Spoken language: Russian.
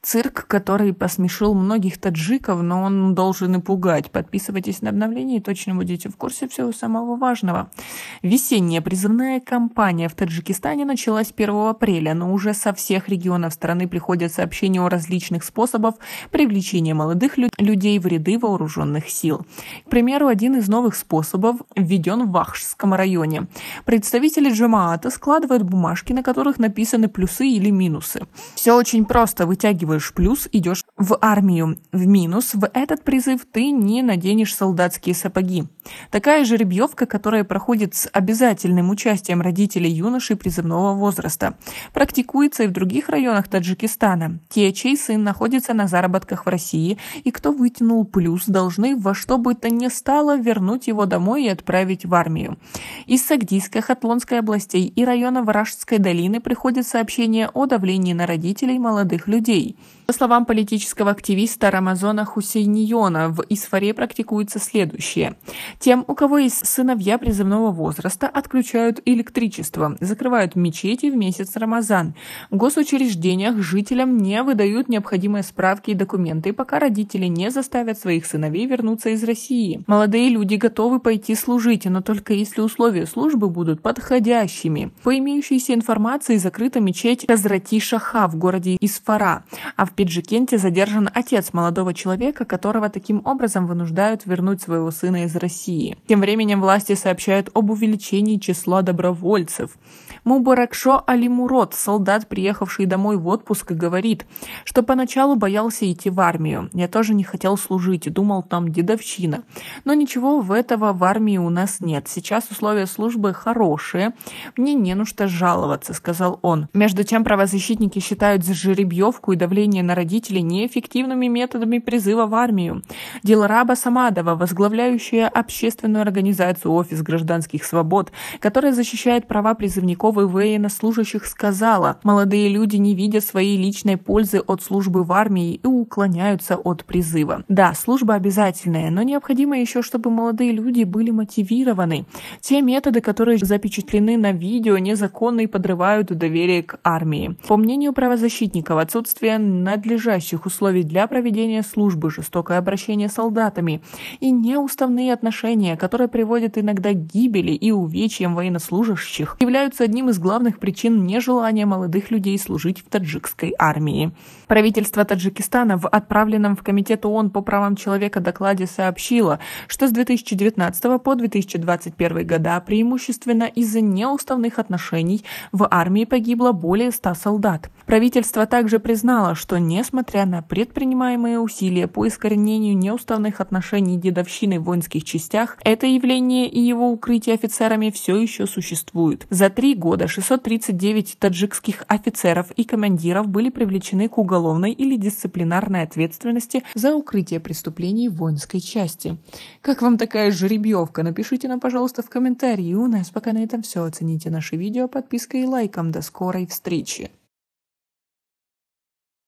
Цирк, который посмешил многих таджиков, но он должен и пугать. Подписывайтесь на обновления и точно будете в курсе всего самого важного. Весенняя призывная кампания в Таджикистане началась 1 апреля, но уже со всех регионов страны приходят сообщения о различных способах привлечения молодых людей в ряды вооруженных сил. К примеру, один из новых способов введен в Вахшском районе. Представители джамаата складывают бумажки, на которых написаны плюсы или минусы. Все очень просто. Вытягиваешь плюс, идешь в армию. В минус в этот призыв ты не наденешь солдатские сапоги. Такая жеребьевка, которая проходит с обязательным участием родителей юношей призывного возраста, практикуется и в других районах Таджикистана. Те, чей сын находится на заработках в России и кто вытянул плюс, должны во что бы то ни стало вернуть его домой и отправить в армию. Из Сагдийской, Хатлонской областей и района Варажской долины приходят сообщения о давлении на родителей молодых людей. По словам политического активиста Рамазона Хусейниона, в Исфаре практикуется следующее. Тем, у кого есть сыновья призывного возраста, отключают электричество, закрывают мечети в месяц Рамазан. В госучреждениях жителям не выдают необходимые справки и документы, пока родители не заставят своих сыновей вернуться из России. Молодые люди готовы пойти служить, но только если условия службы будут подходящими. По имеющейся информации закрыта мечеть Казрати-Шаха в городе Исфара, а в Пиджикенте задержан отец молодого человека, которого таким образом вынуждают вернуть своего сына из России. Тем временем власти сообщают об увеличении числа добровольцев. Мубаракшо Алимурод, солдат, приехавший домой в отпуск, говорит, что поначалу боялся идти в армию. Я тоже не хотел служить, думал, там дедовщина. Но ничего этого в армии у нас нет. Сейчас условия службы хорошие, мне не нужно жаловаться, сказал он. Между тем правозащитники считают жеребьевку и давление на родителей неэффективными методами призыва в армию. Дилраба Самадова, возглавляющая общественную организацию «Офис гражданских свобод», которая защищает права призывников и военнослужащих, сказала, молодые люди не видят своей личной пользы от службы в армии и уклоняются от призыва. Да, служба обязательная, но необходимо еще, чтобы молодые люди были мотивированы. Те методы, которые запечатлены на видео, незаконны и подрывают доверие к армии. По мнению правозащитников, отсутствие надлежащих условий для проведения службы, жестокое обращение с солдатами и неуставные отношения, которые приводят иногда к гибели и увечьям военнослужащих, являются одним из главных причин нежелания молодых людей служить в таджикской армии. Правительство Таджикистана в отправленном в Комитет ООН по правам человека докладе сообщило, что с 2019 по 2021 года преимущественно из-за неуставных отношений в армии погибло более 100 солдат. Правительство также признало, что несмотря на предпринимаемые усилия по искоренению неуставных отношений дедовщины в воинских частях, это явление и его укрытие офицерами все еще существуют. За 3 года 639 таджикских офицеров и командиров были привлечены к уголовной или дисциплинарной ответственности за укрытие преступлений в воинской части. Как вам такая жеребьевка? Напишите нам, пожалуйста, в комментарии. У нас пока на этом все. Оцените наше видео подпиской и лайком. До скорой встречи!